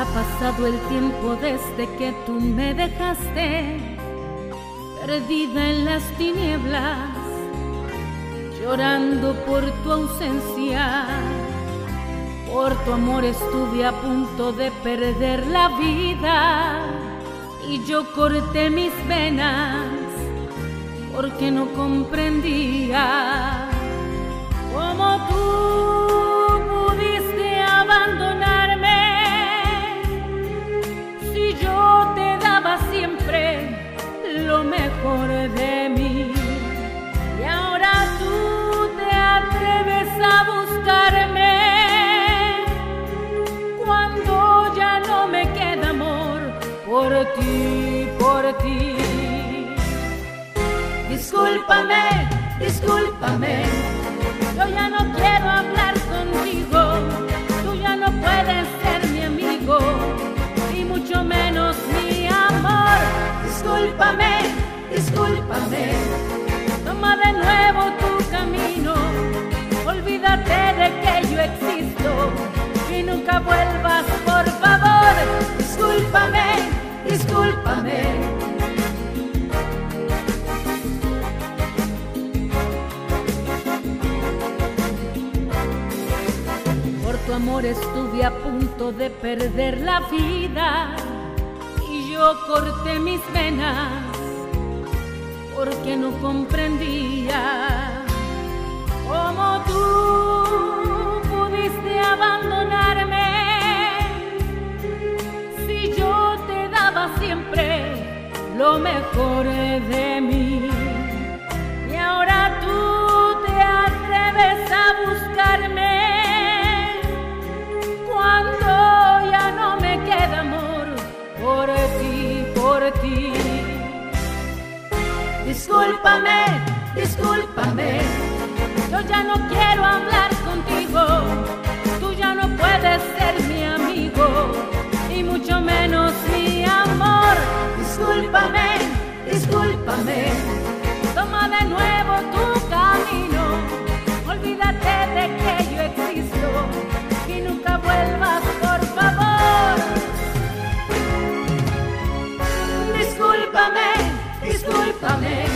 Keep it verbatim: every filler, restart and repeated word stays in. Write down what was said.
Ha pasado el tiempo desde que tú me dejaste, perdida en las tinieblas, llorando por tu ausencia. Por tu amor estuve a punto de perder la vida y yo corté mis venas porque no comprendía cómo tú pudiste abandonarme si yo te daba siempre lo mejor de mí. Y ahora tú te atreves a buscarme cuando ya no me queda amor por ti, por ti. Discúlpame, discúlpame, yo ya no quiero hablar contigo. Tú ya no puedes ser mi amigo y mucho menos mi amor. Discúlpame, discúlpame, toma de nuevo tu camino. Olvídate de que yo existo y nunca vuelvas, por favor. Discúlpame, discúlpame. Por tu amor estuve a punto de perder la vida y yo corté mis venas porque no comprendía cómo tú pudiste abandonarme si yo te daba siempre lo mejor de mí. Y ahora tú te atreves a buscarme cuando ya no me queda amor por ti, por ti. Discúlpame, discúlpame, yo ya no quiero hablar contigo. Tú ya no puedes ser mi amigo y mucho menos mi amor. Discúlpame, discúlpame, toma de nuevo tu camino. Olvídate de que yo existo y nunca vuelvas, por favor. Discúlpame, discúlpame.